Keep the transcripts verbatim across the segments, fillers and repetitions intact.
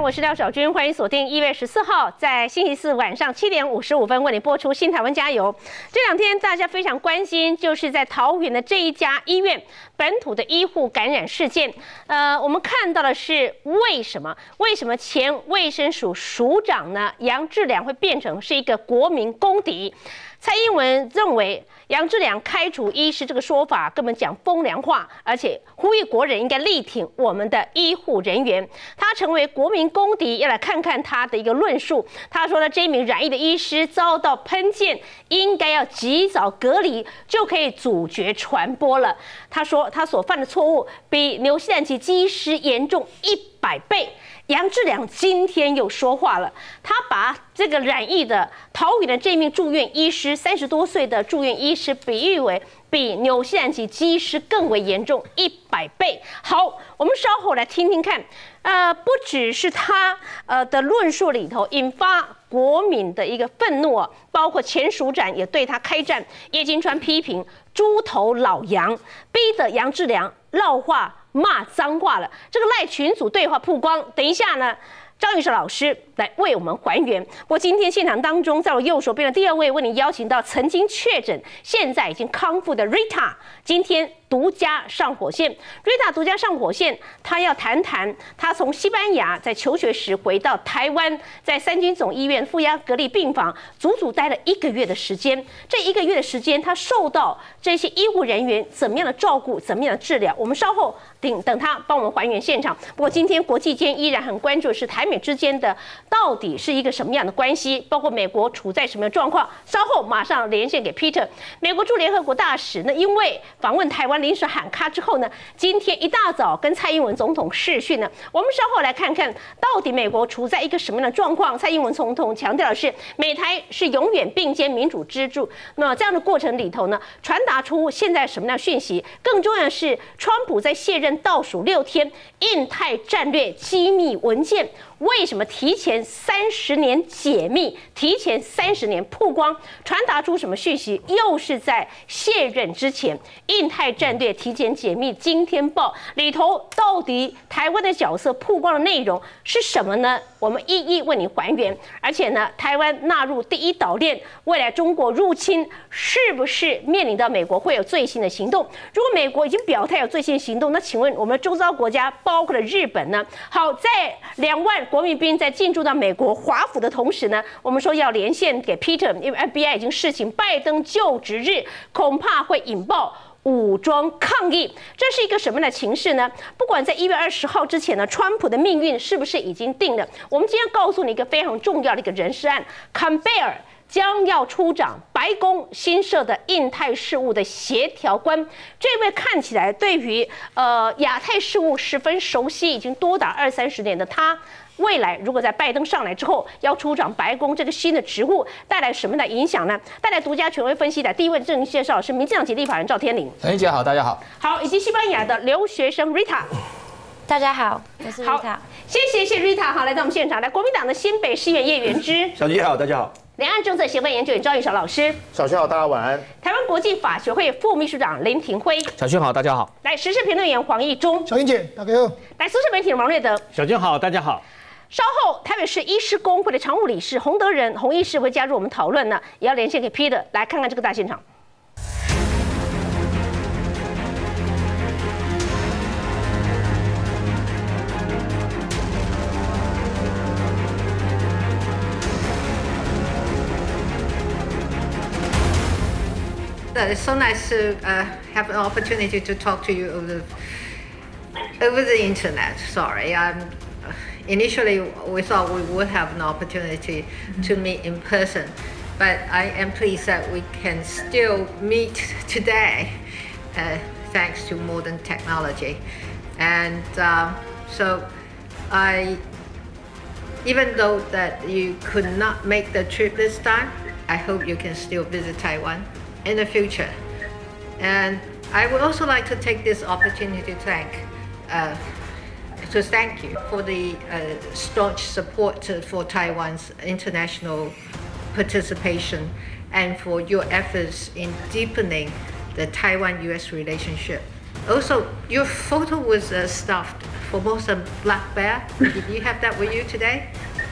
我是廖小军，欢迎锁定一月十四号在星期四晚上七点五十五分为你播出《新台湾加油》。这两天大家非常关心，就是在桃园的这一家医院本土的医护感染事件。呃，我们看到的是为什么？为什么前卫生署署长呢杨志良会变成是一个国民公敌？蔡英文认为杨志良开除医师这个说法根本讲风凉话，而且呼吁国人应该力挺我们的医护人员。他成为国民公敌，要来看看他的一个论述。他说呢，这一名染疫的医师遭到喷溅，应该要及早隔离，就可以阻绝传播了。他说他所犯的错误比纽西兰籍机师严重一百倍。杨志良今天又说话了，他把这个染疫的桃园的这名住院医师，三十多岁的住院医师，比喻为比纽西兰籍机师更为严重一百倍。好，我们稍后来听听看。呃，不只是他呃的论述里头引发国民的一个愤怒啊，包括前署长也对他开战，叶金川批评猪头老杨，逼得杨志良撂话骂脏话了。这个赖群组对话曝光，等一下呢，张玉手老师来为我们还原。不过今天现场当中，在我右手边的第二位，为你邀请到曾经确诊、现在已经康复的 Rita， 今天独家上火线。Rita 独家上火线，她要谈谈她从西班牙在求学时回到台湾，在三军总医院负压隔离病房足足待了一个月的时间。这一个月的时间，她受到这些医护人员怎么样的照顾，怎么样的治疗？我们稍后等等她帮我们还原现场。不过今天国际间依然很关注的是台美之间的到底是一个什么样的关系，包括美国处在什么样的状况。稍后马上连线给 Peter。美国驻联合国大使呢，因为访问台湾临时喊卡之后呢，今天一大早跟蔡英文总统视讯呢。我们稍后来看看到底美国处在一个什么样的状况。蔡英文总统强调的是，美台是永远并肩民主支柱。那么这样的过程里头呢，传达出现在什么样的讯息？更重要的是，川普在卸任倒数六天，印太战略机密文件为什么提前三十年解密，提前三十年曝光，传达出什么讯息？又是在卸任之前，印太战略提前解密。今天报里头到底台湾的角色曝光的内容是什么呢？我们一一为你还原。而且呢，台湾纳入第一岛链，未来中国入侵是不是面临到美国会有最新的行动？如果美国已经表态有最新的行动，那请问我们的周遭国家，包括了日本呢？好，在两万国民兵在进驻到美国华府的同时呢，我们说要连线给 Peter， 因为 F B I 已经示警，拜登就职日恐怕会引爆武装抗议。这是一个什么样的情势呢？不管在一月二十号之前呢，川普的命运是不是已经定了？我们今天告诉你一个非常重要的一个人事案，坎贝尔将要出掌白宫新设的印太事务的协调官。这位看起来对于呃亚太事务十分熟悉，已经多达二三十年的他，未来如果在拜登上来之后要出掌白宫这个新的职务，带来什么样的影响呢？带来独家权威分析的第一位正式介绍是民进党籍立法人赵天麟。 陈姐好，大家好。 好，以及西班牙的留学生 Rita。 大家好，我是 Rita。 好，谢谢谢 Rita 好来到我们现场。来，国民党的新北市议员叶元之。 小军好，大家好。 两岸政策协会研究员赵玉韶老师。 小军好，大家晚安。 台湾国际法学会副秘书长林廷辉。 小军好，大家好。 来，时事评论员黄义中。 小英姐，大家好。 来，资深媒体人王瑞德。 小军好，大家好。 稍后，台北市医师公会的常务理事洪德仁洪医师会加入我们讨论呢，也要连线给 Peter 来看看这个大现场。 It's so nice to uh, have an opportunity to talk to you over the, over the internet. Sorry, I'm, initially we thought we would have an opportunity mm-hmm. to meet in person, but I am pleased that we can still meet today, uh, thanks to modern technology. And uh, so I, even though that you could not make the trip this time, I hope you can still visit Taiwan in the future. And I would also like to take this opportunity to thank, uh, to thank you for the uh, staunch support for Taiwan's international participation and for your efforts in deepening the Taiwan U S relationship. Also, your photo was uh, stuffed Formosa black bear. Did you have that with you today?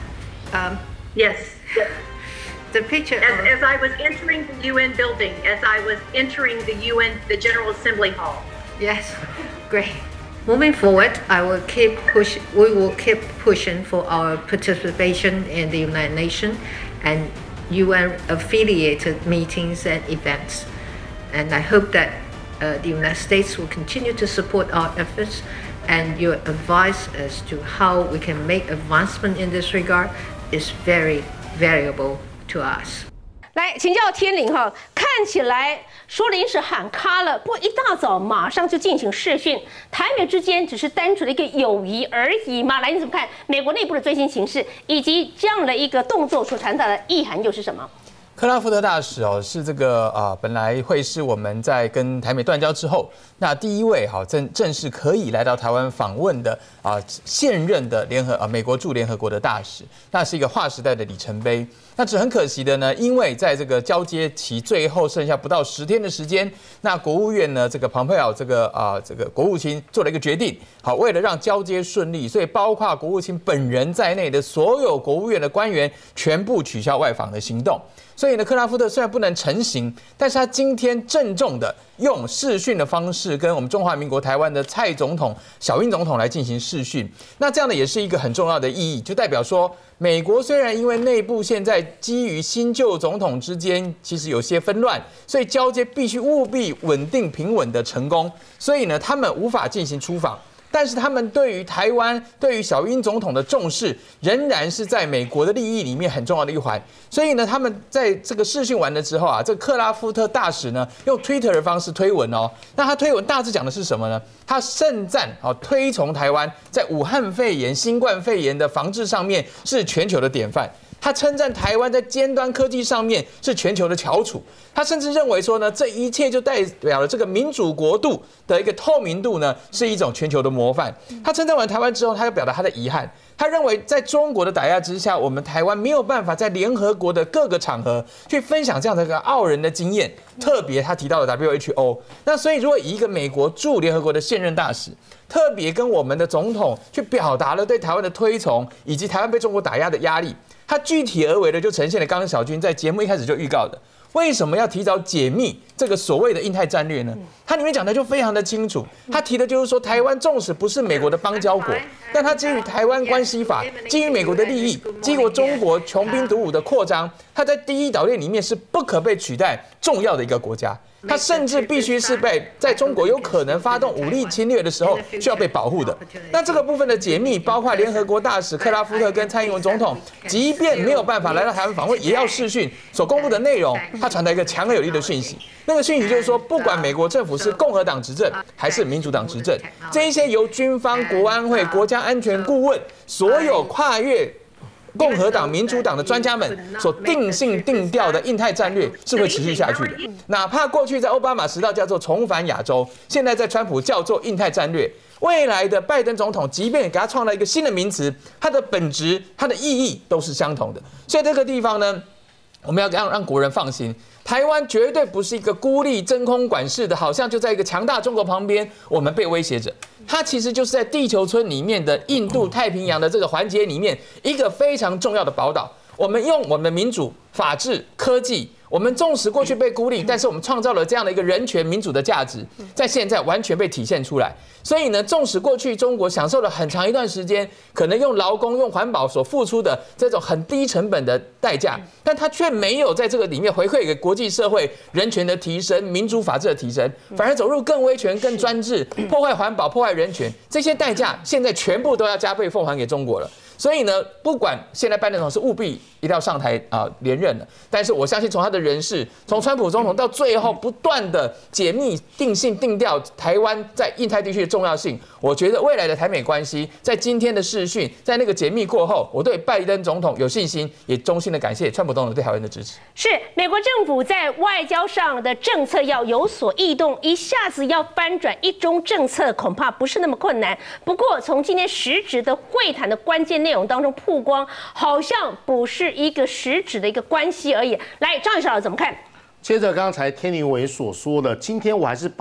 Um, yes. yes. The picture. As, as I was entering the U N building, as I was entering the U N, the General Assembly Hall. Yes, great. Moving forward, I will keep push. We will keep pushing for our participation in the United Nations and U N affiliated meetings and events. And I hope that uh, the United States will continue to support our efforts, and your advice as to how we can make advancement in this regard is very valuable to us. 来请教天麟哈，看起来说临时喊卡了，不过一大早马上就进行视讯，台美之间只是单纯的一个友谊而已嘛？来，你怎么看美国内部的最新形势，以及这样的一个动作所传达的意涵又是什么？ 克拉夫特大使哦，是这个啊、呃，本来会是我们在跟台美断交之后，那第一位好正正式可以来到台湾访问的啊、呃、现任的联合啊、呃、美国驻联合国的大使，那是一个划时代的里程碑。那只很可惜的呢，因为在这个交接期最后剩下不到十天的时间，那国务院呢这个蓬佩奥这个啊、呃、这个国务卿做了一个决定，好，为了让交接顺利，所以包括国务卿本人在内的所有国务院的官员全部取消外访的行动。所以呢，克拉夫特虽然不能成行，但是他今天郑重的用视讯的方式跟我们中华民国台湾的蔡总统、小英总统来进行视讯。那这样的也是一个很重要的意义，就代表说，美国虽然因为内部现在基于新旧总统之间其实有些纷乱，所以交接必须务必稳定平稳的成功，所以呢，他们无法进行出访。但是他们对于台湾、对于小英总统的重视，仍然是在美国的利益里面很重要的一环。所以呢，他们在这个视讯完了之后啊，这个克拉夫特大使呢，用 Twitter 的方式推文哦。那他推文大致讲的是什么呢？他盛赞啊，推崇台湾在武汉肺炎、新冠肺炎的防治上面是全球的典范。他称赞台湾在尖端科技上面是全球的翘楚，他甚至认为说呢，这一切就代表了这个民主国度的一个透明度呢，是一种全球的模范。他称赞完台湾之后，他又表达他的遗憾，他认为在中国的打压之下，我们台湾没有办法在联合国的各个场合去分享这样的一个傲人的经验，特别他提到了 W H O。那所以如果以一个美国驻联合国的现任大使，特别跟我们的总统去表达了对台湾的推崇，以及台湾被中国打压的压力。他具体而为的就呈现了刚刚小军在节目一开始就预告的，为什么要提早解密这个所谓的印太战略呢？它里面讲的就非常的清楚，他提的就是说，台湾纵使不是美国的邦交国，但它基于台湾关系法，基于美国的利益，基于中国穷兵黩武的扩张，它在第一岛链里面是不可被取代重要的一个国家。它甚至必须是被在中国有可能发动武力侵略的时候需要被保护的。那这个部分的解密，包括联合国大使克拉夫特跟蔡英文总统，即便没有办法来到台湾访问，也要视讯所公布的内容，它传达一个强而有力的讯息。那个讯息就是说，不管美国政府是共和党执政还是民主党执政，这一些由军方、国安会、国家安全顾问，所有跨越共和党、民主党的专家们所定性定调的印太战略是会持续下去的。哪怕过去在奥巴马时代叫做重返亚洲，现在在川普叫做印太战略，未来的拜登总统即便给他创造一个新的名词，它的本质、它的意义都是相同的。所以这个地方呢，我们要让让国人放心。台湾绝对不是一个孤立真空管式的，好像就在一个强大中国旁边，我们被威胁着。它其实就是在地球村里面的印度太平洋的这个环节里面一个非常重要的宝岛。我们用我们的民主、法治、科技，我们纵使过去被孤立，但是我们创造了这样的一个人权、民主的价值，在现在完全被体现出来。所以呢，纵使过去中国享受了很长一段时间，可能用劳工、用环保所付出的这种很低成本的代价，但它却没有在这个里面回馈给国际社会人权的提升、民主法治的提升，反而走入更威权、更专制，破坏环保、破坏人权，这些代价现在全部都要加倍奉还给中国了。所以呢，不管现在拜登总统是务必一定要上台啊、呃、连任了，但是我相信从他的人事，从川普总统到最后不断的解密、定性、定调台湾在印太地区的重要性，我觉得未来的台美关系，在今天的视讯，在那个解密过后，我对拜登总统有信心，也衷心的感谢川普总统对台湾的支持。 是美国政府在外交上的政策要有所异动，一下子要翻转一中政策，恐怕不是那么困难。不过从今天实质的会谈的关键内容当中曝光，好像不是一个实质的一个关系而已。来，张宇韶怎么看？ 接着刚才天麟伟所说的，今天我还是把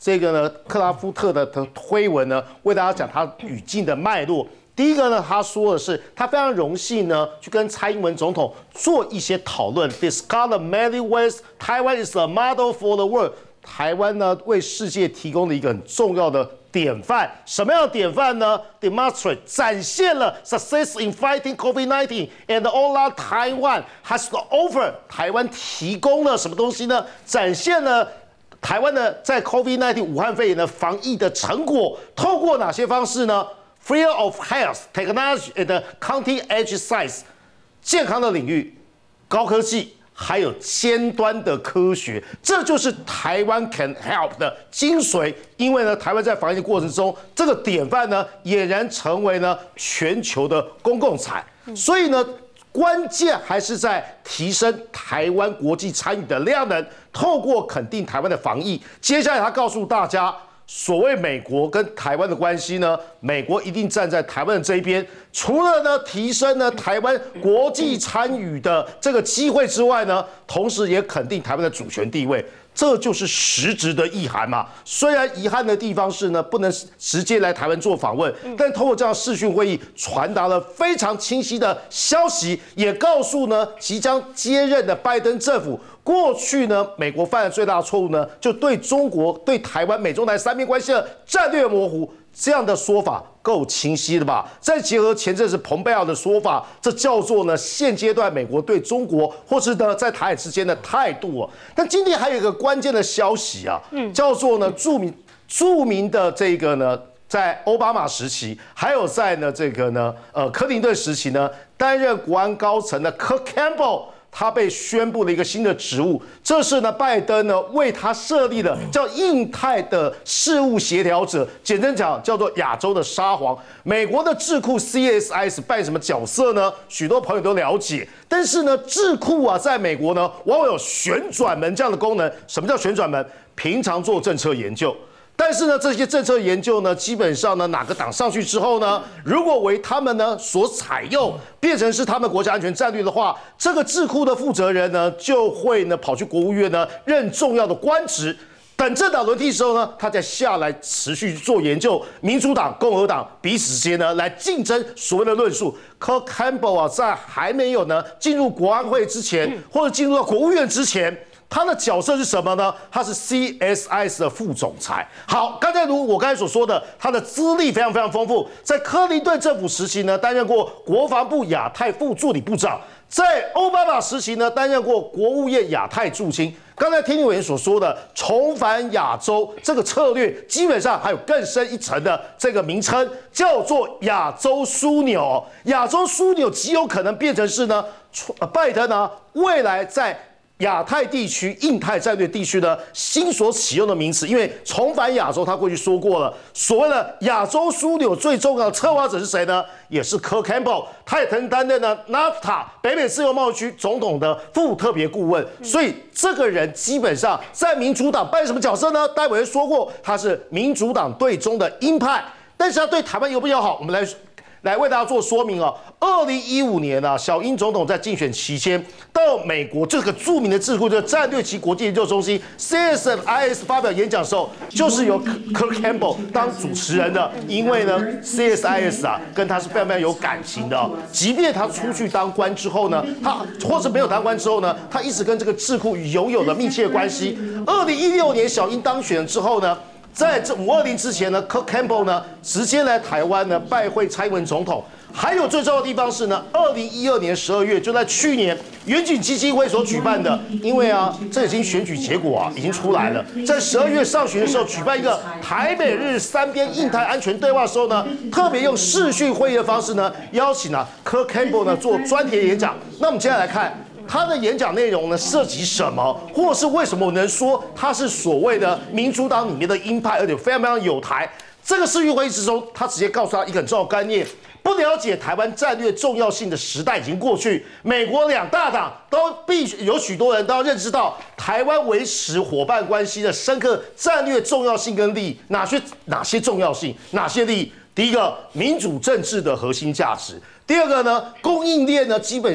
这个呢克拉夫特的推文呢，为大家讲他语境的脉络。第一个呢，他说的是他非常荣幸呢，去跟蔡英文总统做一些讨论。Discover many ways Taiwan is a model for the world。台湾呢，为世界提供了一个很重要的典范。什么样的典范呢 ？Demonstrate 展现了 success in fighting COVID nineteen and all our Taiwan has to offer。台湾提供了什么东西呢？展现了台湾的在 COVID nineteen 武汉肺炎的防疫的成果，透过哪些方式呢？Field of health, technology and cutting-edge science， 健康的领域、高科技，还有尖端的科学，这就是台湾 can help 的精髓。因为呢，台湾在防疫的过程中，这个典范呢，俨然成为呢全球的公共财。所以呢，关键还是在提升台湾国际参与的量能，透过肯定台湾的防疫。接下来他告诉大家。所谓美国跟台湾的关系呢，美国一定站在台湾的这一边。除了呢提升呢台湾国际参与的这个机会之外呢，同时也肯定台湾的主权地位。这就是实质的意涵嘛。虽然遗憾的地方是呢，不能直接来台湾做访问，但通过这样视讯会议，传达了非常清晰的消息，也告诉呢即将接任的拜登政府，过去呢美国犯的最大的错误呢，就对中国、对台湾、美中台三边关系的战略模糊。这样的说法够清晰了吧？再结合前阵子蓬佩奥的说法，这叫做呢现阶段美国对中国或是呢在台海之间的态度啊。但今天还有一个关键的消息啊，嗯，叫做呢著名著名的这个呢，在奥巴马时期，还有在呢这个呢呃克林顿时期呢，担任国安高层的 Kirk Campbell。他被宣布了一个新的职务，这是呢拜登呢为他设立的叫印太的事务协调者，简单讲叫做亚洲的沙皇。美国的智库 C S I S 扮演什么角色呢？许多朋友都了解，但是呢智库啊在美国呢往往有旋转门这样的功能。什么叫旋转门？平常做政策研究。但是呢，这些政策研究呢，基本上呢，哪个党上去之后呢，如果为他们呢所采用，变成是他们国家安全战略的话，这个智库的负责人呢，就会呢跑去国务院呢任重要的官职。等政党轮替的时候呢，他再下来持续做研究，民主党、共和党彼此之间呢来竞争所谓的论述。Kirk Campbell 啊，在还没有呢进入国安会之前，或者进入到国务院之前。他的角色是什么呢？他是 C S I S 的副总裁。好，刚才如我刚才所说的，他的资历非常非常丰富，在克林顿政府时期呢，担任过国防部亚太副助理部长；在奥巴马时期呢，担任过国务院亚太驻青。刚才听委员所说的重返亚洲这个策略，基本上还有更深一层的这个名称，叫做亚洲枢纽。亚洲枢纽极有可能变成是呢，拜登呢未来在亚太地区、印太战略地区的新所启用的名词，因为重返亚洲，他过去说过了，所谓的亚洲枢纽最重要的策划者是谁呢？也是 Kirk Campbell， 他也曾担任呢 NAFTA 北美自由贸易区总统的副特别顾问，所以这个人基本上在民主党扮演什么角色呢？待会说过，他是民主党队中的鹰派，但是他对台湾友不友好？我们来。来为大家做说明哦。二零一五年啊，小英总统在竞选期间到美国这个著名的智库，就是战略及国际研究中心 C S I S 发表演讲的时候，就是由 Kirk Campbell 当主持人的。因为呢 ，C S I S 啊跟他是非常非常有感情的、哦。即便他出去当官之后呢，他或者没有当官之后呢，他一直跟这个智库拥有了密切的关系。二零一六年小英当选之后呢。在这五二零之前呢 ，Kirk Campbell 呢直接来台湾呢拜会蔡英文总统。还有最重要的地方是呢，二零一二年十二月，就在去年远景基金会所举办的，因为啊，这已经选举结果啊已经出来了，在十二月上旬的时候举办一个台美日三边印太安全对话的时候呢，特别用视讯会议的方式呢，邀请啊 Kirk Campbell 呢做专题演讲。那我们接下来看。他的演讲内容呢涉及什么，或是为什么我能说他是所谓的民主党里面的鹰派，而且非常非常有台。这个视讯会议之中，他直接告诉他一个很重要的概念：不了解台湾战略重要性的时代已经过去。美国两大党都必须有许多人都要认知到台湾维持伙伴关系的深刻战略重要性跟利益。哪些哪些重要性？哪些利益？第一个，民主政治的核心价值。第二个呢，供应链呢，基本上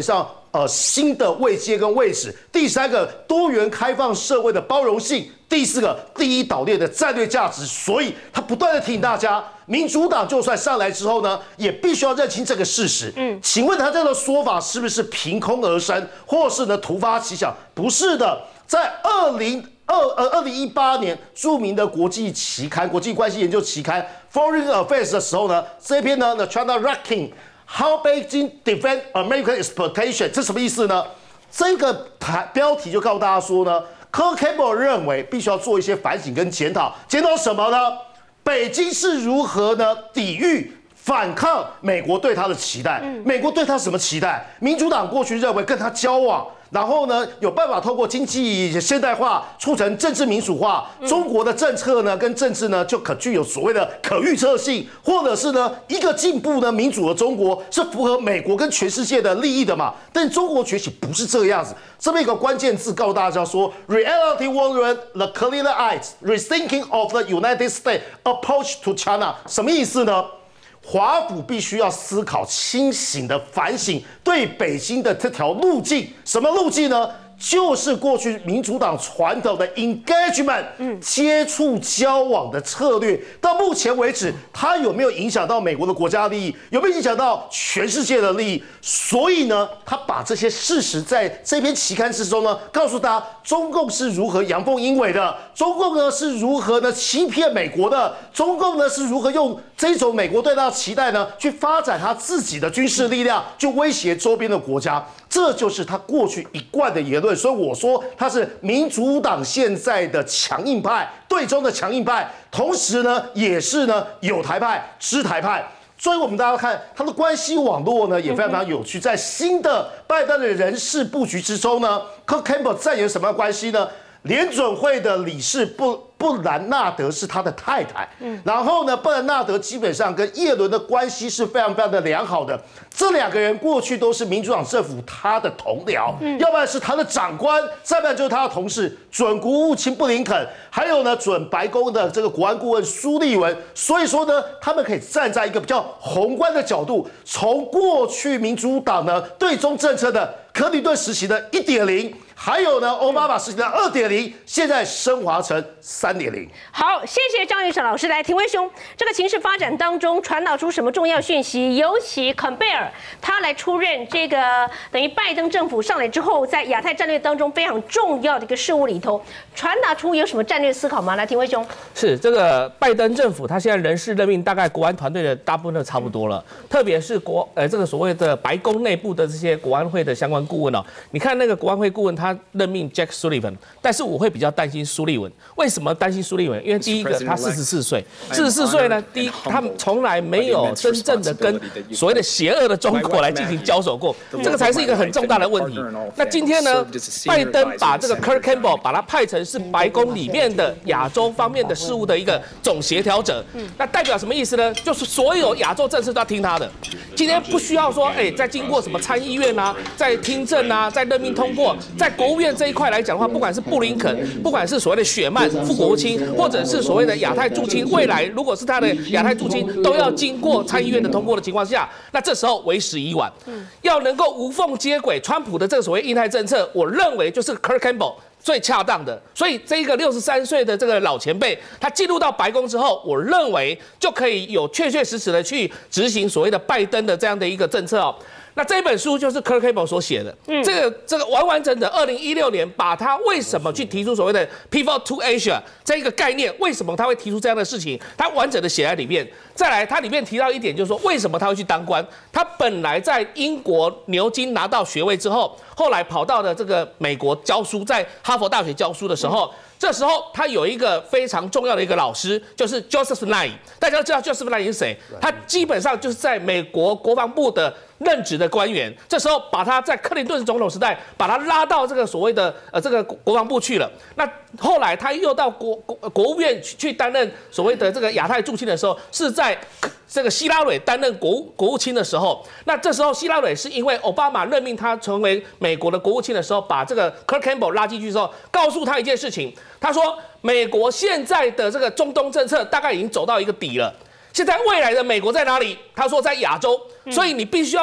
呃新的位阶跟位置。第三个，多元开放社会的包容性。第四个，第一岛链的战略价值。所以他不断的提醒大家，民主党就算上来之后呢，也必须要认清这个事实。嗯，请问他这个说法是不是凭空而生，或是呢突发奇想？不是的，在二零二呃二零一八年，著名的国际期刊《国际关系研究期刊》Foreign Affairs 的时候呢，这篇呢 The China Ranking How Beijing Defend American Exploitation， 这什么意思呢？这个标题就告诉大家说呢。Kirk Campbell 认为必须要做一些反省跟检讨，检讨什么呢？北京是如何呢抵御、反抗美国对他的期待？嗯、美国对他什么期待？民主党过去认为跟他交往，然后呢有办法透过经济现代化促成政治民主化，中国的政策呢跟政治呢就可具有所谓的可预测性，或者是呢一个进步呢民主的中国是符合美国跟全世界的利益的嘛？但中国崛起不是这个样子。这么一个关键字告诉大家说 ，Reality warrant the clearer eyes rethinking of the United States approach to China， 什么意思呢？华府必须要思考清醒的反省对北京的这条路径，什么路径呢？就是过去民主党传统的 engagement， 接触交往的策略，到目前为止，它有没有影响到美国的国家利益？有没有影响到全世界的利益？所以呢，他把这些事实在这篇期刊之中呢，告诉大家中共是如何阳奉阴违的，中共呢是如何呢欺骗美国的，中共呢是如何用这种美国对他的期待呢，去发展他自己的军事力量，去威胁周边的国家。这就是他过去一贯的言论，所以我说他是民主党现在的强硬派，对中的强硬派，同时呢也是呢有台派、知台派。所以我们大家看他的关系网络呢也非常非常有趣，在新的拜登的人事布局之中呢 ，Kirk Campbell 扮演什么样的关系呢？联准会的理事布布兰纳德是他的太太，嗯，然后呢，布兰纳德基本上跟叶伦的关系是非常非常的良好的。这两个人过去都是民主党政府他的同僚，嗯，要不然是他的长官，再不然就是他的同事，准国务卿布林肯，还有呢准白宫的这个国安顾问苏利文。所以说呢，他们可以站在一个比较宏观的角度，从过去民主党呢对中政策的克林顿时期的 一点零。还有呢，奥巴马时期的 二点零， 现在升华成 三点零。 好，谢谢张宇成老师。来，廷威兄，这个情势发展当中传导出什么重要讯息？尤其坎贝尔他来出任这个等于拜登政府上来之后，在亚太战略当中非常重要的一个事务里头，传达出有什么战略思考吗？来，廷威兄， 是这个拜登政府，他现在人事任命大概国安团队的大部分都差不多了，特别是国呃这个所谓的白宫内部的这些国安会的相关顾问哦，你看那个国安会顾问他。他任命 Jack Sullivan， 但是我会比较担心苏利文。为什么担心苏利文？因为第一个，他四十四岁，四十四岁呢，第一，他们从来没有真正的跟所谓的邪恶的中国来进行交手过，这个才是一个很重大的问题。那今天呢，拜登把这个 Kirk Campbell 把他派成是白宫里面的亚洲方面的事务的一个总协调者，那代表什么意思呢？就是所有亚洲政策都要听他的。今天不需要说，哎，再经过什么参议院啊，在听证啊，在任命通过，在国务院这一块来讲的话，不管是布林肯，不管是所谓的雪曼副国务卿，或者是所谓的亚太驻青，未来如果是他的亚太驻青，都要经过参议院的通过的情况下，那这时候为时已晚。要能够无缝接轨川普的这个所谓印太政策，我认为就是 Kirk Campbell 最恰当的。所以这一个六十三岁的这个老前辈，他进入到白宫之后，我认为就可以有确确实实的去执行所谓的拜登的这样的一个政策哦。那这本书就是 Kirk Campbell 所写的，嗯，这个这个完完整整，二零一六年把他为什么去提出所谓的 Pivot to Asia 这一个概念，为什么他会提出这样的事情，他完整的写在里面。再来，他里面提到一点，就是说为什么他会去当官？他本来在英国牛津拿到学位之后，后来跑到了这个美国教书，在哈佛大学教书的时候。嗯，这时候他有一个非常重要的一个老师，就是 Joseph Nye。大家都知道 Joseph Nye 是谁？他基本上就是在美国国防部的任职的官员。这时候把他在克林顿总统时代把他拉到这个所谓的呃这个国防部去了。那后来他又到国国国务院去担任所谓的这个亚太驻青的时候，是在这个希拉蕊担任国务国务卿的时候。那这时候希拉蕊是因为奥巴马任命他成为美国的国务卿的时候，把这个 Kirk Campbell 拉进去之后，告诉他一件事情。他说，美国现在的这个中东政策大概已经走到一个底了。现在未来的美国在哪里？他说在亚洲，所以你必须要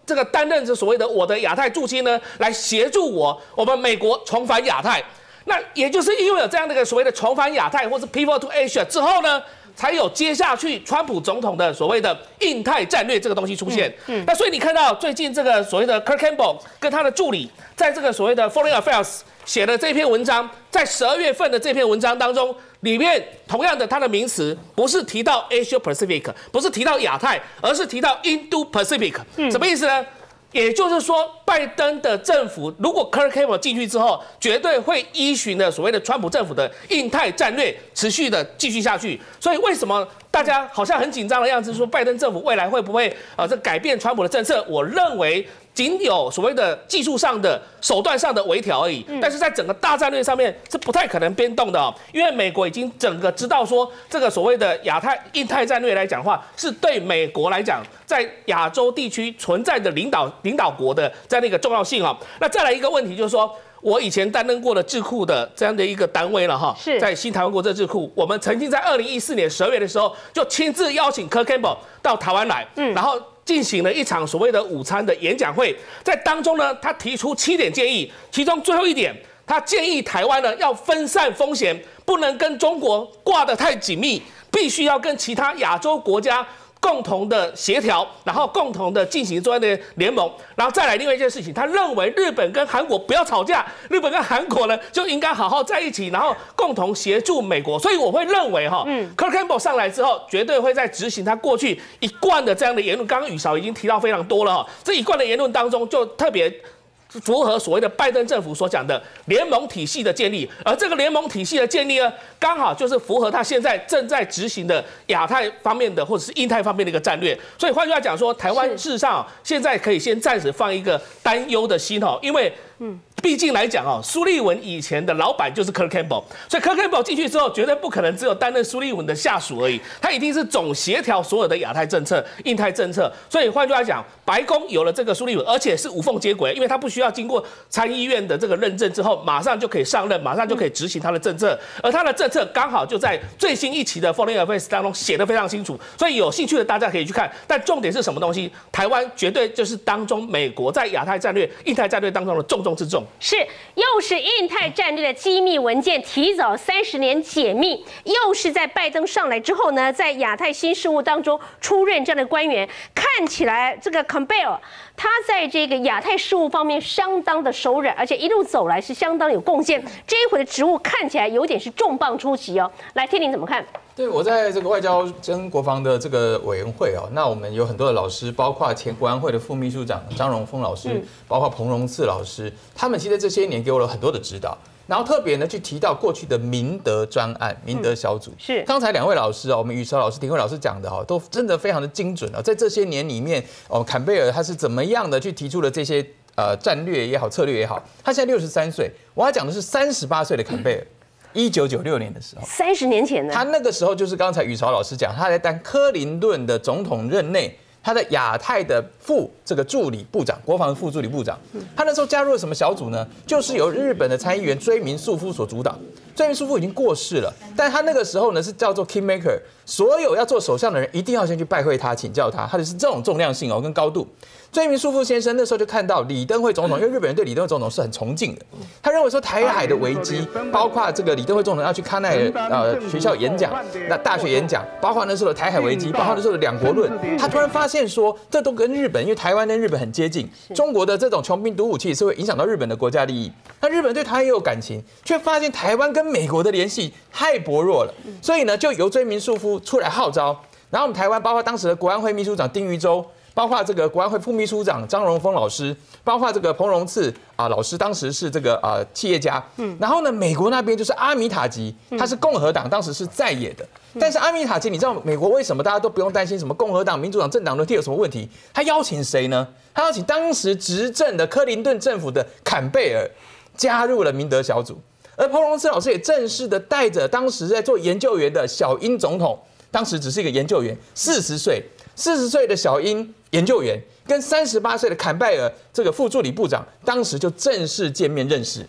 这个担任着所谓的我的亚太驻青呢，来协助我我们美国重返亚太。那也就是因为有这样的一个所谓的重返亚太或是 Pivot to Asia 之后呢，才有接下去川普总统的所谓的印太战略这个东西出现。嗯，嗯那所以你看到最近这个所谓的 Kirk Campbell 跟他的助理在这个所谓的 Foreign Affairs 写的这篇文章，在十二月份的这篇文章当中，里面同样的它的名词不是提到 Asia Pacific， 不是提到亚太，而是提到 Indo Pacific。嗯，什么意思呢？也就是说，拜登的政府如果 Kirk Campbell 进去之后，绝对会依循了所谓的川普政府的印太战略，持续的继续下去。所以为什么大家好像很紧张的样子，说拜登政府未来会不会啊这改变川普的政策？我认为仅有所谓的技术上的手段上的微调而已，但是在整个大战略上面是不太可能变动的哦，因为美国已经整个知道说这个所谓的亚太印太战略来讲的话，是对美国来讲在亚洲地区存在的领导领导国的这样的一个重要性哦。那再来一个问题就是说，我以前担任过的智库的这样的一个单位了哈， 是在新台湾国政智库，我们曾经在二零一四年十二月的时候就亲自邀请 Kirk Campbell 到台湾来，嗯，然后进行了一场所谓的午餐的演讲会，在当中呢，他提出七点建议，其中最后一点，他建议台湾呢要分散风险，不能跟中国挂得太紧密，必须要跟其他亚洲国家共同的协调，然后共同的进行这样的联盟，然后再来另外一件事情，他认为日本跟韩国不要吵架，日本跟韩国呢就应该好好在一起，然后共同协助美国。所以我会认为哈，嗯 ，Kirk Campbell 上来之后，绝对会在执行他过去一贯的这样的言论。刚刚宇韶已经提到非常多了哈，这一贯的言论当中就特别符合所谓的拜登政府所讲的联盟体系的建立，而这个联盟体系的建立呢，刚好就是符合他现在正在执行的亚太方面的或者是印太方面的一个战略。所以换句话讲说，台湾事实上现在可以先暂时放一个担忧的心哦，因为嗯。毕竟来讲哦，苏立文以前的老板就是 Kirk Campbell， 所以 Kirk Campbell 进去之后，绝对不可能只有担任苏立文的下属而已，他一定是总协调所有的亚太政策、印太政策。所以换句话讲，白宫有了这个苏立文，而且是无缝接轨，因为他不需要经过参议院的这个认证之后，马上就可以上任，马上就可以执行他的政策。而他的政策刚好就在最新一期的 Foreign Affairs 当中写得非常清楚，所以有兴趣的大家可以去看。但重点是什么东西？台湾绝对就是当中美国在亚太战略、印太战略当中的重中之重。 是，又是印太战略的机密文件提早三十年解密，又是在拜登上来之后呢，在亚太新事务当中出任这样的官员，看起来这个 Campbell 他在这个亚太事务方面相当的熟稔，而且一路走来是相当有贡献。这一回的职务看起来有点是重磅出击哦。来，天林怎么看？ 对，我在这个外交跟国防的这个委员会哦，那我们有很多的老师，包括前国安会的副秘书长张荣丰老师，嗯、包括彭荣次老师，他们其实这些年给我了很多的指导。然后特别呢去提到过去的明德专案、明德小组，嗯、是刚才两位老师哦，我们宇韶老师、廷慧老师讲的哈，都真的非常的精准哦。在这些年里面，哦，坎贝尔他是怎么样的去提出了这些呃战略也好、策略也好？他现在六十三岁，我要讲的是三十八岁的坎贝尔。一九九六年的时候， 三十年前呢， 他那个时候就是刚才宇韶老师讲，他在当克林顿的总统任内，他的亚太的副这个助理部长，国防副助理部长，他那时候加入了什么小组呢？就是由日本的参议员追名素夫所主导。追名素夫已经过世了，但他那个时候呢是叫做 Kingmaker， 所有要做首相的人一定要先去拜会他，请教他，他就是这种重量性哦跟高度。追名素夫先生那时候就看到李登辉总统，因为日本人对李登辉总统是很崇敬的，他认为说台海的危机，包括这个李登辉总统要去康奈尔呃学校演讲，那大学演讲，包括那时候的台海危机，包括那时候的两国论，他突然发现说，这都跟日本，因为台湾跟日本很接近，中国的这种穷兵黩武，其实是会影响到日本的国家利益。那日本对台湾也有感情，却发现台湾跟美国的联系太薄弱了，所以呢，就由追名素夫出来号召，然后我们台湾包括当时的国安会秘书长丁于洲。包括这个国安会副秘书长张荣丰老师，包括这个彭荣次啊老师，当时是这个啊企业家，嗯，然后呢，美国那边就是阿米塔吉，他是共和党，当时是在野的，但是阿米塔吉，你知道美国为什么大家都不用担心什么共和党、民主党政党轮替有什么问题？他邀请谁呢？他邀请当时执政的克林顿政府的坎贝尔加入了明德小组，而彭荣次老师也正式的带着当时在做研究员的小英总统，当时只是一个研究员，四十岁。四十岁的小英研究员跟三十八岁的坎贝尔这个副助理部长，当时就正式见面认识。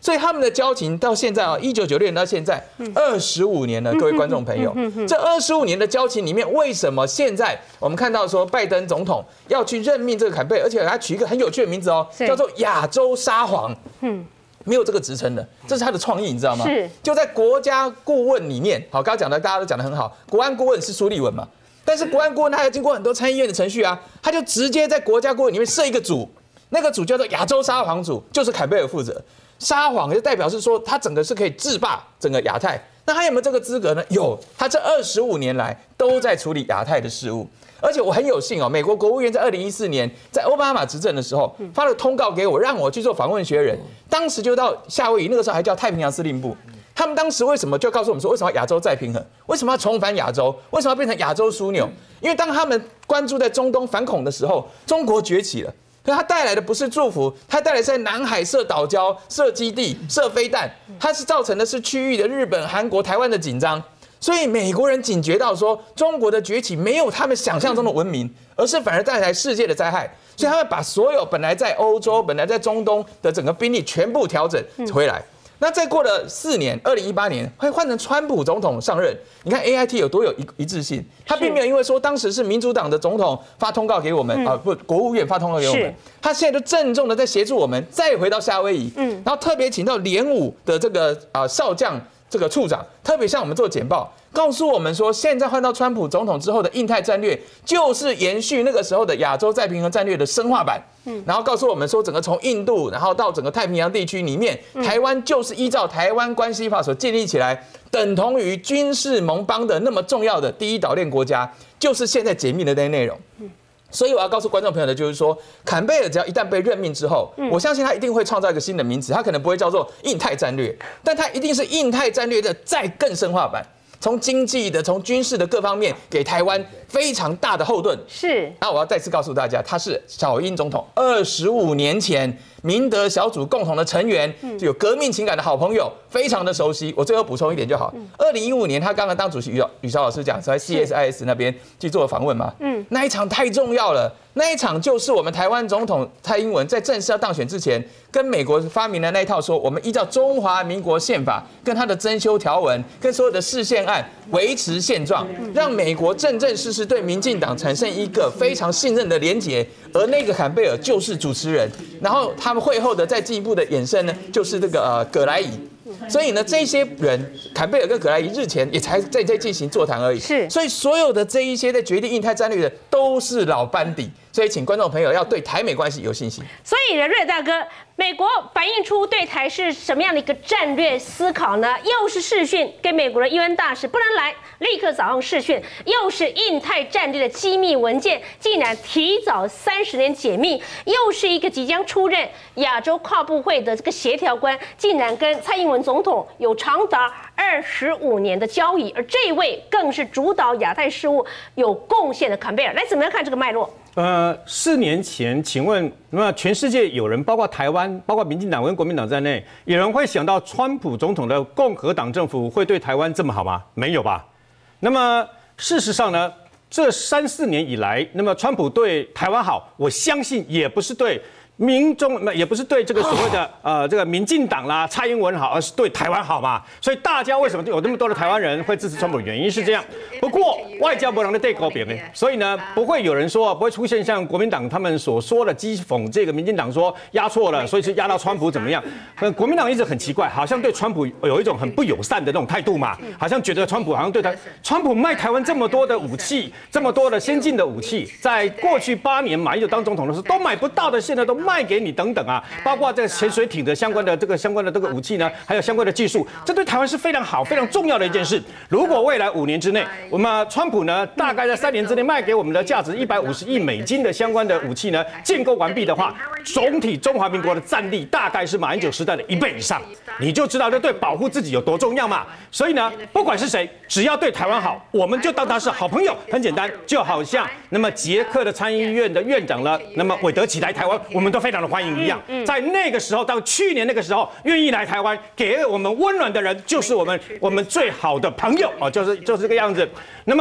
所以他们的交情到现在啊，一九九六年到现在二十五年了，各位观众朋友，这二十五年的交情里面，为什么现在我们看到说拜登总统要去任命这个坎贝尔，而且给他取一个很有趣的名字哦，叫做亚洲沙皇，嗯。没有这个职称的，这是他的创意，你知道吗？是就在国家顾问里面，好，刚刚讲的大家都讲得很好，国安顾问是苏立文嘛，但是国安顾问他要经过很多参议院的程序啊，他就直接在国家顾问里面设一个组，那个组叫做亚洲沙皇组，就是坎贝尔负责。沙皇就代表是说他整个是可以制霸整个亚太，那他有没有这个资格呢？有，他这二十五年来都在处理亚太的事务。而且我很有幸哦，美国国务院在二零一四年在奥巴马执政的时候发了通告给我，让我去做访问学人。当时就到夏威夷，那个时候还叫太平洋司令部。他们当时为什么就告诉我们说，为什么亚洲再平衡？为什么要重返亚洲？为什么要变成亚洲枢纽？因为当他们关注在中东反恐的时候，中国崛起了，可它带来的不是祝福，它带来是在南海设岛礁、设基地、设飞弹，它是造成的是区域的日本、韩国、台湾的紧张。所以美国人警觉到说，中国的崛起没有他们想象中的文明，而是反而带来世界的灾害。所以他们把所有本来在欧洲、本来在中东的整个兵力全部调整回来。那再过了四年，二零一八年会换成川普总统上任。你看 A I T 有多有一一致性，他并没有因为说当时是民主党的总统发通告给我们啊，不，国务院发通告给我们，他现在就郑重的在协助我们再回到夏威夷，嗯，然后特别请到联武的这个啊少将。这个处长特别向我们做简报，告诉我们说，现在换到川普总统之后的印太战略，就是延续那个时候的亚洲再平衡战略的深化版。嗯，然后告诉我们说，整个从印度，然后到整个太平洋地区里面，台湾就是依照台湾关系法所建立起来，等同于军事盟邦的那么重要的第一岛链国家，就是现在解密的那些内容。嗯。所以我要告诉观众朋友的就是说，坎贝尔只要一旦被任命之后，我相信他一定会创造一个新的名词，他可能不会叫做印太战略，但他一定是印太战略的再更深化版，从经济的、从军事的各方面给台湾非常大的后盾。是，那我要再次告诉大家，他是小英总统二十五年前明德小组共同的成员，有革命情感的好朋友，非常的熟悉。我最后补充一点就好。二零一五年他刚刚当主席，吕吕绍老师讲是在 C S I S 那边去做访问嘛，嗯，那一场太重要了。那一场就是我们台湾总统蔡英文在正式要当选之前，跟美国发明的那一套说，我们依照中华民国宪法跟他的增修条文，跟所有的释宪案维持现状，让美国正正式式对民进党产生一个非常信任的连结。而那个坎贝尔就是主持人，然后他们会后的再进一步的衍生呢，就是这个呃葛莱仪。所以呢，这些人坎贝尔跟葛莱仪日前也才在在进行座谈而已。是，所以所有的这一些在决定印太战略的都是老班底。所以，请观众朋友要对台美关系有信心。所以，瑞大哥，美国反映出对台是什么样的一个战略思考呢？又是视讯跟美国的 U N 大使不能来，立刻早上视讯；又是印太战略的机密文件，竟然提早三十年解密；又是一个即将出任亚洲跨部会的这个协调官，竟然跟蔡英文总统有长达二十五年的交易，而这一位更是主导亚太事务有贡献的坎贝尔。来，怎么样看这个脉络？ 呃，四年前，请问，那么全世界有人，包括台湾，包括民进党跟国民党在内，有人会想到川普总统的共和党政府会对台湾这么好吗？没有吧？那么事实上呢，这三四年以来，那么川普对台湾好，我相信也不是对民众，也不是对这个所谓的呃这个民进党啦、蔡英文好，而是对台湾好嘛。所以大家为什么有那么多的台湾人会支持川普？原因是这样。不过外交不能的对狗扁的，所以呢不会有人说不会出现像国民党他们所说的讥讽这个民进党说压错了，所以是压到川普怎么样？国民党一直很奇怪，好像对川普有一种很不友善的那种态度嘛，好像觉得川普好像对他，川普卖台湾这么多的武器，这么多的先进的武器，在过去八年马英九当总统的时候都买不到的，现在都卖给你等等啊，包括这个潜水艇的相关的这个相关的这个武器呢，还有相关的技术，这对台湾是非常好、非常重要的一件事。如果未来五年之内，我们川普呢大概在三年之内卖给我们的价值一百五十亿美金的相关的武器呢建构完毕的话，总体中华民国的战力大概是马英九时代的一倍以上，你就知道这对保护自己有多重要嘛。所以呢，不管是谁，只要对台湾好，我们就当他是好朋友，很简单，就好像那么捷克的参议院的院长呢，那么韦德奇来台湾，我们都非常的欢迎一样。在那个时候，到去年那个时候，愿意来台湾给我们温暖的人，就是我们我们最好的朋友哦，就是就是这个样子。那么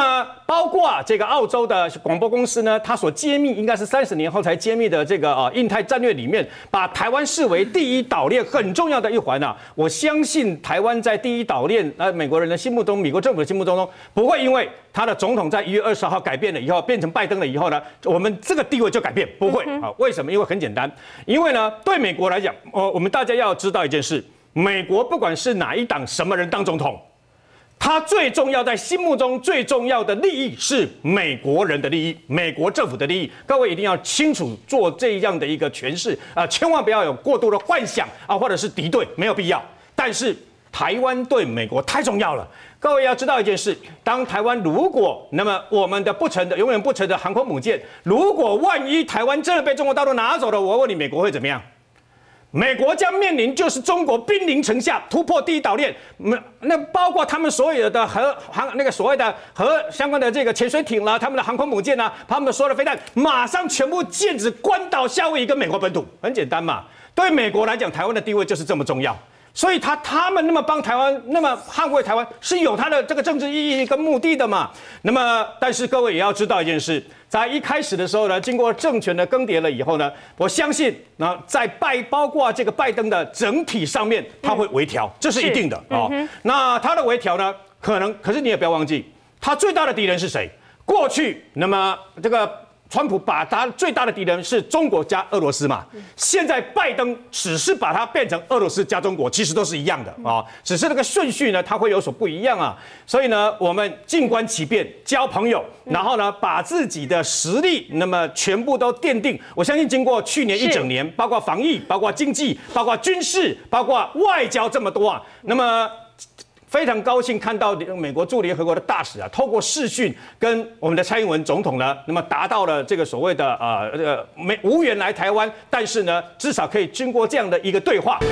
包括这个澳洲的广播公司呢，它所揭秘应该是三十年后才揭秘的这个啊印太战略里面，把台湾视为第一岛链很重要的一环啊。我相信台湾在第一岛链，呃，美国人的心目中，美国政府的心目中，不会因为他的总统在一月二十号改变了以后，变成拜登了以后呢，我们这个地位就改变，不会啊？为什么？因为很简单，因为呢，对美国来讲，哦，我们大家要知道一件事，美国不管是哪一党什么人当总统。他最重要，在心目中最重要的利益是美国人的利益，美国政府的利益。各位一定要清楚做这样的一个诠释啊，千万不要有过多的幻想啊，或者是敌对，没有必要。但是台湾对美国太重要了，各位要知道一件事：当台湾如果那么我们的不成的永远不成的航空母舰，如果万一台湾真的被中国大陆拿走了，我问你，美国会怎么样？美国将面临就是中国兵临城下，突破第一岛链，那包括他们所有的核航那个所谓的核相关的这个潜水艇啦，他们的航空母舰啊，他们所有的飞弹，马上全部剑指关岛、夏威夷跟美国本土，很简单嘛。对美国来讲，台湾的地位就是这么重要。所以他他们那么帮台湾，那么捍卫台湾，是有他的这个政治意义跟目的的嘛。那么，但是各位也要知道一件事，在一开始的时候呢，经过政权的更迭了以后呢，我相信，那在拜包括这个拜登的整体上面，他会微调，这是一定的哦。那他的微调呢，可能，可是你也不要忘记，他最大的敌人是谁？过去，那么这个。川普把他最大的敌人是中国加俄罗斯嘛，现在拜登只是把它变成俄罗斯加中国，其实都是一样的啊，只是那个顺序呢，它会有所不一样啊。所以呢，我们静观其变，交朋友，然后呢，把自己的实力那么全部都奠定。我相信经过去年一整年，包括防疫、包括经济、包括军事、包括外交这么多啊，那么。非常高兴看到美国驻联合国的大使啊，透过视讯跟我们的蔡英文总统呢，那么达到了这个所谓的啊，这个没无缘来台湾，但是呢，至少可以经过这样的一个对话。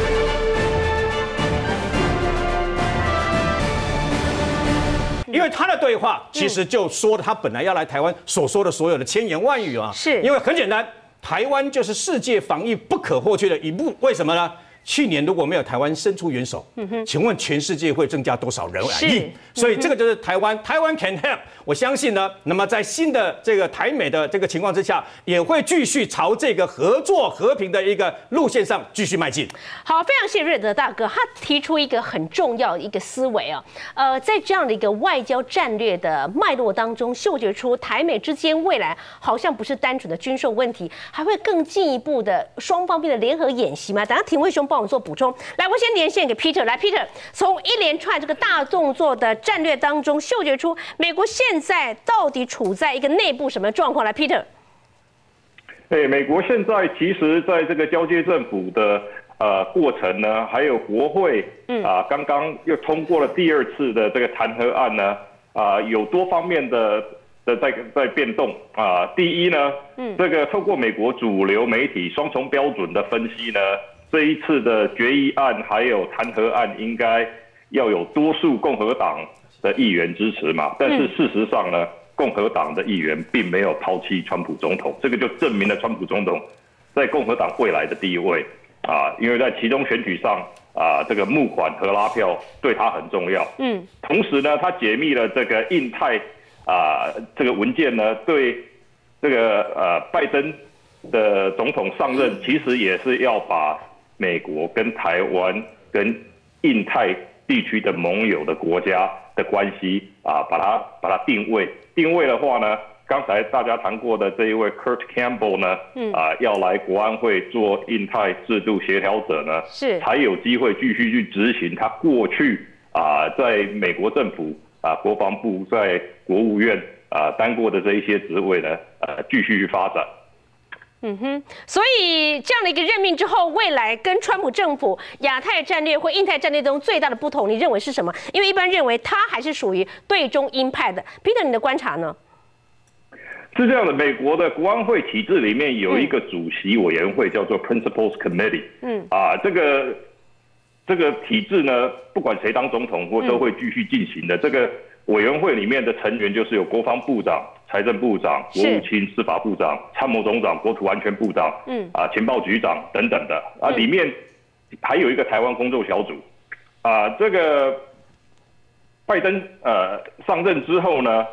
因为他的对话其实就说了他本来要来台湾所说的所有的千言万语啊， 是因为很简单，台湾就是世界防疫不可或缺的一步，为什么呢？去年如果没有台湾伸出援手，嗯、请问全世界会增加多少人染疫？所以这个就是台湾，台湾 can help。我相信呢，那么在新的这个台美的这个情况之下，也会继续朝这个合作和平的一个路线上继续迈进。 好，非常谢谢瑞德大哥，他提出一个很重要的一个思维啊，呃，在这样的一个外交战略的脉络当中，嗅觉出台美之间未来好像不是单纯的军售问题，还会更进一步的双方面的联合演习嘛？等下廷慧兄帮我们做补充。来，我先连线给 Peter， 来 Peter， 从一连串这个大动作的战略当中，嗅觉出美国现在到底处在一个内部什么状况？来 ，Peter。 哎，美国现在其实在这个交接政府的呃过程呢，还有国会啊，刚刚又通过了第二次的这个弹劾案呢，啊，有多方面的的在在变动啊。第一呢，这个透过美国主流媒体双重标准的分析呢，这一次的决议案还有弹劾案应该要有多数共和党的议员支持嘛，但是事实上呢，共和党的议员并没有抛弃川普总统，这个就证明了川普总统在共和党未来的地位啊，因为在其中选举上啊，这个募款和拉票对他很重要。嗯，同时呢，他解密了这个印太啊这个文件呢，对这个呃拜登的总统上任，其实也是要把美国跟台湾跟印太地区的盟友的国家的关系啊，把它把它定位定位的话呢，刚才大家谈过的这一位 Kurt Campbell 呢，嗯、啊，要来国安会做印太制度协调者呢，是才有机会继续去执行他过去啊在美国政府啊国防部在国务院啊担过的这一些职位呢，呃、啊，继续去发展。 嗯哼，所以这样的一个任命之后，未来跟川普政府亚太战略或印太战略中最大的不同，你认为是什么？因为一般认为他还是属于对中鹰派的。Peter， 你的观察呢？ 是这样的，美国的国安会体制里面有一个主席委员会，叫做 Principals Committee。嗯，啊，这个这个体制呢，不管谁当总统，或都会继续进行的。这个委员会里面的成员就是有国防部长、财政部长、国务卿、司法部长、参谋总长、国土安全部长、嗯啊情报局长等等的啊，里面还有一个台湾工作小组啊。这个拜登呃上任之后呢，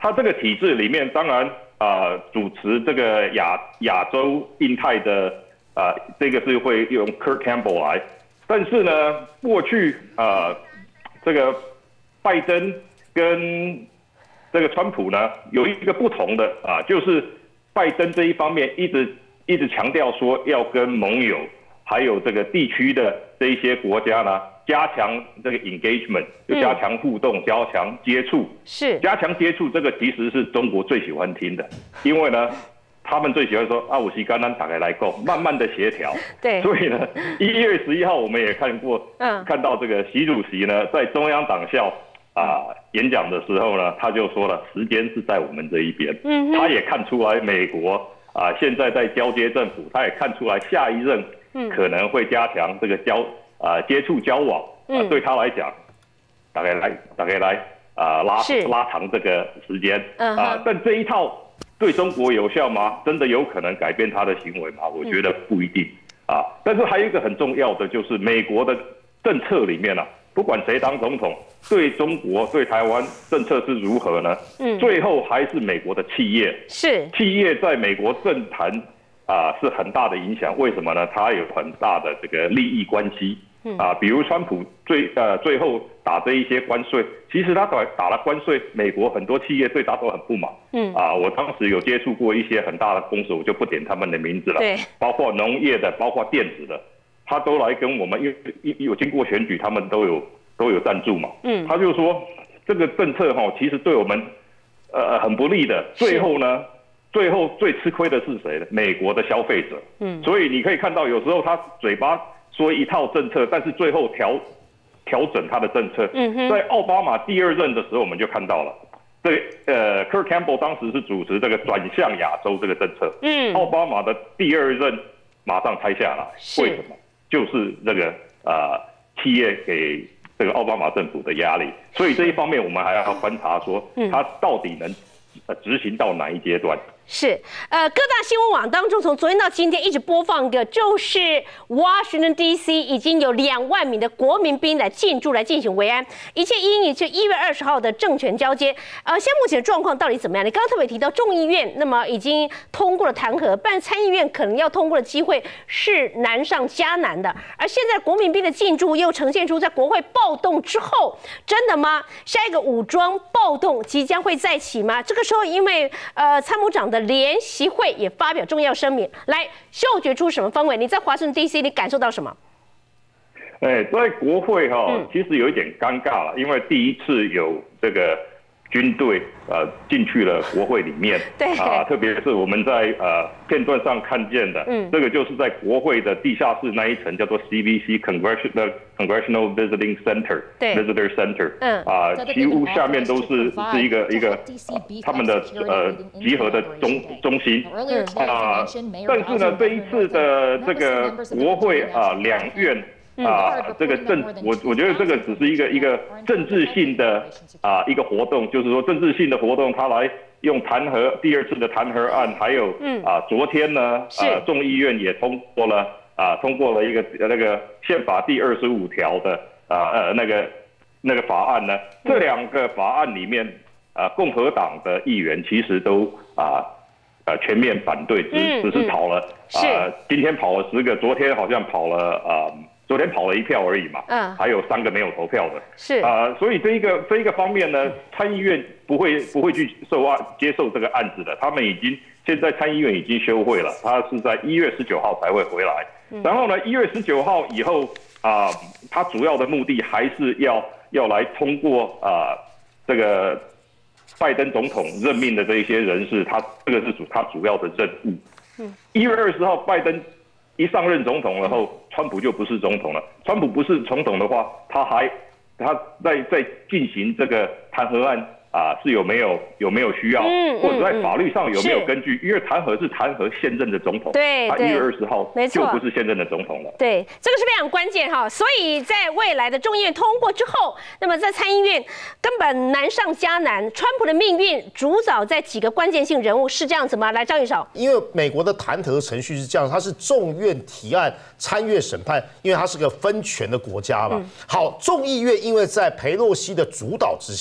他这个体制里面，当然啊、呃，主持这个亚亚洲、印太的啊、呃，这个是会用 Kurt Campbell 来。但是呢，过去啊、呃，这个拜登跟这个川普呢，有一个不同的啊，就是拜登这一方面一直一直强调说要跟盟友还有这个地区的这一些国家呢。加强这个 engagement， 就加强互动，嗯、加强接触。 是加强接触，这个其实是中国最喜欢听的，因为呢，他们最喜欢说啊，我是刚刚打开来够，慢慢的协调。 对。 所以呢，一月十一号我们也看过，嗯，看到这个习主席呢在中央党校啊、呃、演讲的时候呢，他就说了，时间是在我们这一边。嗯。他也看出来美国啊、呃、现在在交接政府，他也看出来下一任可能会加强这个交。啊、呃，接触交往，啊、呃，对他来讲，大概来，大概来，啊、呃，拉拉长这个时间，啊、呃，但这一套对中国有效吗？真的有可能改变他的行为吗？我觉得不一定，啊，但是还有一个很重要的就是美国的政策里面啊，不管谁当总统，对中国、对台湾政策是如何呢？嗯，最后还是美国的企业， 是企业在美国政坛啊、呃、是很大的影响。为什么呢？它有很大的这个利益关系。啊，比如川普最呃最后打这一些关税，其实他打打了关税，美国很多企业对他都很不满。嗯，啊，我当时有接触过一些很大的公司，我就不点他们的名字了。 对， 包括农业的，包括电子的，他都来跟我们，因为有经过选举，他们都有都有赞助嘛。嗯，他就说这个政策哈，其实对我们呃很不利的。最后呢，最后最吃亏的是谁呢？美国的消费者。嗯，所以你可以看到，有时候他嘴巴说一套政策，但是最后调调整他的政策。嗯哼，在奥巴马第二任的时候，我们就看到了，对，呃 ，Kurt Campbell 当时是主持这个转向亚洲这个政策。嗯，奥巴马的第二任马上拆下来，为什么？就是这个呃企业给这个奥巴马政府的压力，所以这一方面我们还要观察说，他到底能呃执行到哪一阶段。 是，呃，各大新闻网当中，从昨天到今天一直播放的，就是 Washington D C 已经有两万名的国民兵来进驻来进行维安，一切因应就一月二十号的政权交接。呃，现在目前的状况到底怎么样？你刚刚特别提到众议院，那么已经通过了弹劾，但参议院可能要通过的机会是难上加难的。而现在国民兵的进驻又呈现出在国会暴动之后，真的吗？下一个武装暴动即将会再起吗？这个时候，因为呃参谋长的联席会也发表重要声明，来嗅觉出什么氛围？你在华盛顿 D C 你感受到什么？ 哎，在国会哈、哦嗯，其实有一点尴尬了，因为第一次有这个军队呃进去了国会里面， 对啊，特别是我们在呃片段上看见的，嗯，这个就是在国会的地下室那一层叫做 C V C Congressional Congressional Visiting Center， 对 Visitor Center， 嗯，啊，几乎下面都是是一个一个、呃、他们的呃集合的中中心，啊，但是呢，这一次的这个国会啊两院。啊，这个政，我我觉得这个只是一个一个政治性的啊一个活动，就是说政治性的活动，他来用弹劾第二次的弹劾案，还有啊昨天呢，啊众议院也通过了啊通过了一个那个宪法第二十五条的啊呃那个那个法案呢，这两个法案里面啊共和党的议员其实都啊呃全面反对，只只是跑了啊今天跑了十个，昨天好像跑了啊。昨天跑了一票而已嘛，嗯，还有三个没有投票的， 是啊、呃，所以这一个这一个方面呢，参议院不会不会去受案接受这个案子的，他们已经现在参议院已经休会了，他是在一月十九号才会回来，嗯、然后呢，一月十九号以后啊、呃，他主要的目的还是要要来通过啊、呃、这个拜登总统任命的这一些人士，他这个是主他主要的任务。嗯，一月二十号拜登一上任总统了后，川普就不是总统了。川普不是总统的话，他还他在在进行这个弹劾案啊，是有没有有没有需要，嗯、或者在法律上有没有根据？因为弹劾是弹劾现任的总统， 对， 他一月二十号就不是现任的总统了。 对，这个是非常关键哈。所以在未来的众议院通过之后，那么在参议院根本难上加难。川普的命运主宰在几个关键性人物，是这样子吗？来，张宇韶。 因为美国的弹劾程序是这样，它是众院提案，参院审判，因为它是个分权的国家嘛。嗯、好，众议院因为在裴洛西的主导之下。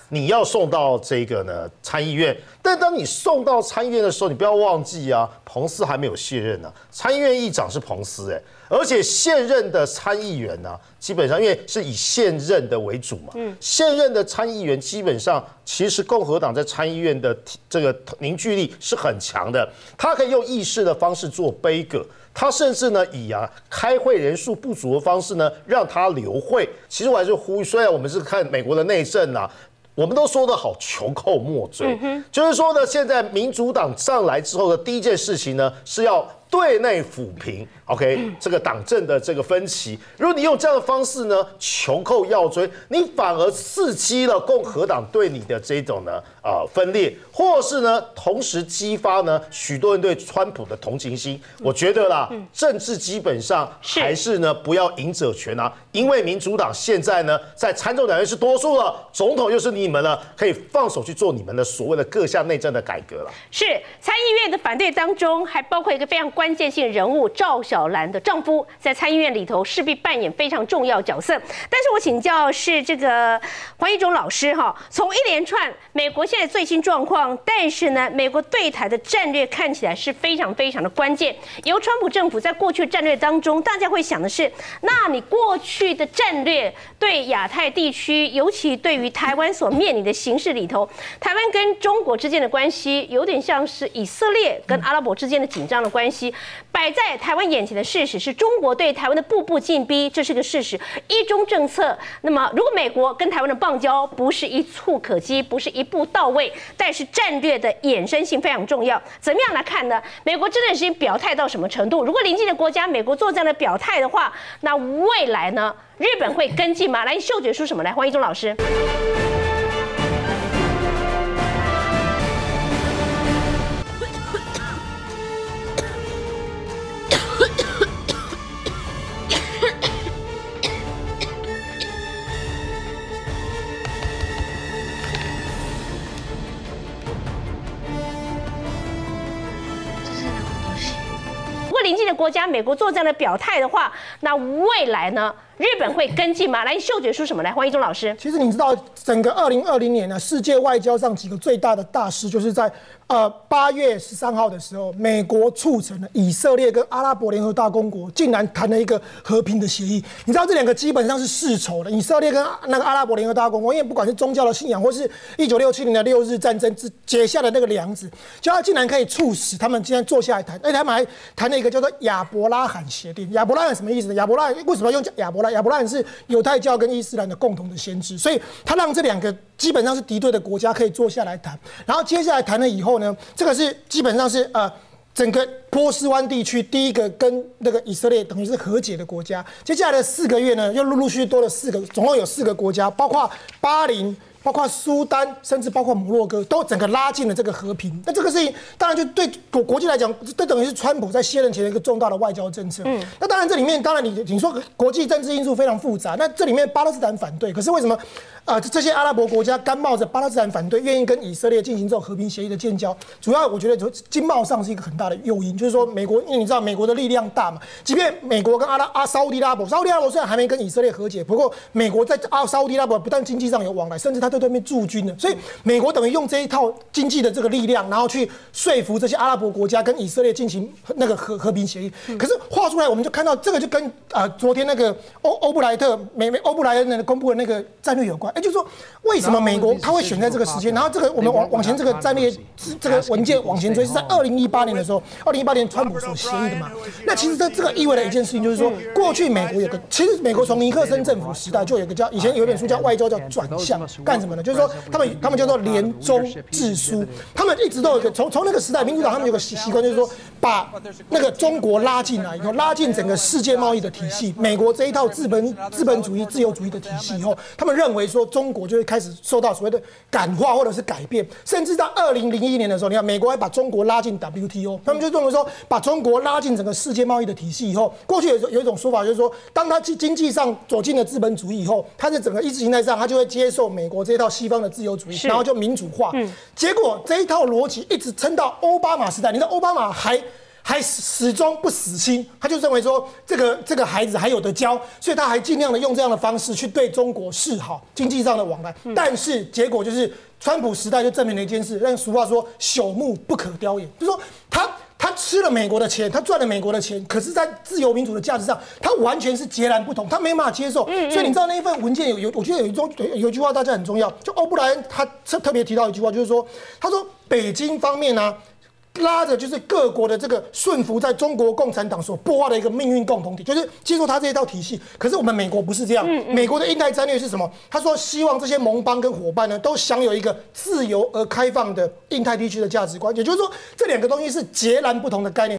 你要送到这个呢参议院。但当你送到参议院的时候，你不要忘记啊，彭斯还没有卸任呢、啊，参议院议长是彭斯哎、欸，而且现任的参议员呢、啊，基本上因为是以现任的为主嘛，嗯，现任的参议员基本上其实共和党在参议院的这个凝聚力是很强的，他可以用议事的方式做杯葛。他甚至呢以啊开会人数不足的方式呢让他留会。其实我还是呼吁，虽然我们是看美国的内政啊，我们都说得好穷寇莫追，嗯、就是说呢，现在民主党上来之后的第一件事情呢是要对内抚平 ，OK， 这个党政的这个分歧。如果你用这样的方式呢，穷寇要追，你反而刺激了共和党对你的这种呢呃分裂，或是呢同时激发呢许多人对川普的同情心。我觉得啦，嗯、政治基本上还是呢不要赢者全啊，因为民主党现在呢在参众两院是多数了，总统又是你们了，可以放手去做你们的所谓的各项内政的改革了。 是参议院的反对当中，还包括一个非常关键性人物赵小兰的丈夫，在参议院里头势必扮演非常重要角色。但是我请教是这个黄义中老师哈，从一连串美国现在最新状况，但是呢，美国对台的战略看起来是非常非常的关键。由川普政府在过去战略当中，大家会想的是，那你过去的战略对亚太地区，尤其对于台湾所面临的形势里头，台湾跟中国之间的关系，有点像是以色列跟阿拉伯之间的紧张的关系。摆在台湾眼前的事实是中国对台湾的步步进逼，这是个事实。一中政策，那么如果美国跟台湾的邦交不是一触可及，不是一步到位，但是战略的衍生性非常重要。怎么样来看呢？美国真的是表态到什么程度？如果邻近的国家美国做这样的表态的话，那未来呢？日本会跟进吗？来，嗅觉出什么来？黄义中老师。邻近的国家，美国做这样的表态的话，那未来呢？日本会跟进吗？来，嗅觉出什么来？黄义中老师。 其实你知道，整个二零二零年呢，世界外交上几个最大的大事，就是在呃八月十三号的时候，美国促成了以色列跟阿拉伯联合大公国竟然谈了一个和平的协议。你知道这两个基本上是世仇的，以色列跟那个阿拉伯联合大公国，因为不管是宗教的信仰，或是一九六七年的六日战争之结下的那个梁子，就他竟然可以促使他们今天坐下来谈，而且他们还谈了一个叫做亚伯拉罕协定。亚伯拉罕什么意思呢？亚伯拉罕为什么要用亚伯拉？亚伯拉罕是犹太教跟伊斯兰的共同的先知，所以他让这两个基本上是敌对的国家可以坐下来谈。然后接下来谈了以后呢，这个是基本上是呃整个波斯湾地区第一个跟那个以色列等于是和解的国家。接下来的四个月呢，又陆陆续续多了四个，总共有四个国家，包括巴林。包括苏丹，甚至包括摩洛哥，都整个拉近了这个和平。那这个事情，当然就对国国际来讲，这等于是川普在卸任前的一个重大的外交政策。嗯，那当然这里面，当然你你说国际政治因素非常复杂，那这里面巴勒斯坦反对，可是为什么？呃，这些阿拉伯国家甘冒着巴勒斯坦反对，愿意跟以色列进行这种和平协议的建交，主要我觉得就经贸上是一个很大的诱因，就是说美国，因为你知道美国的力量大嘛，即便美国跟阿拉阿沙烏地阿拉伯，沙烏地阿拉伯虽然还没跟以色列和解，不过美国在阿沙烏地阿拉伯不但经济上有往来，甚至他对对面驻军了，所以美国等于用这一套经济的这个力量，然后去说服这些阿拉伯国家跟以色列进行那个和和平协议。可是画出来，我们就看到这个就跟呃昨天那个欧欧布莱特美美欧布莱恩公布的那个战略有关。哎，就是说，为什么美国他会选在这个时间？然后这个我们往往前这个战略这个文件往前追，是在二零一八年的时候，二零一八年川普所协议的嘛。那其实这这个意味了一件事情，就是说，过去美国有个，其实美国从尼克森政府时代就有个叫以前有一本书叫《外交叫转向》，干什么呢？就是说他们他们叫做联中制苏，他们一直都有一个从从那个时代，民主党他们有个习习惯，就是说把那个中国拉进来以后，拉进整个世界贸易的体系，美国这一套资本资本主义、自由主义的体系以后，他们认为说中国就会开始受到所谓的感化或者是改变，甚至在二零零一年的时候，你看美国还把中国拉进 W T O， 他们就认为说把中国拉进整个世界贸易的体系以后，过去有有一种说法就是说，当他经济上走进了资本主义以后，他在整个意识形态上，他就会接受美国这一套西方的自由主义，然后就民主化。嗯，结果这一套逻辑一直撑到奥巴马时代，你知道奥巴马还。 还始终不死心，他就认为说这个这个孩子还有得教，所以他还尽量的用这样的方式去对中国示好，经济上的往来。嗯、但是结果就是川普时代就证明了一件事，让俗话说朽木不可雕也，就是说他。他吃了美国的钱，他赚了美国的钱，可是，在自由民主的价值上，他完全是截然不同，他没办法接受。嗯嗯所以你知道那一份文件有有，我觉得有一种有有一句话大家很重要，就欧布莱恩他特别提到一句话，就是说，他说北京方面呢、啊。拉着就是各国的这个顺服在中国共产党所擘画的一个命运共同体，就是接受他这一套体系。可是我们美国不是这样，嗯嗯美国的印太战略是什么？他说希望这些盟邦跟伙伴呢都享有一个自由而开放的印太地区的价值观，也就是说这两个东西是截然不同的概念。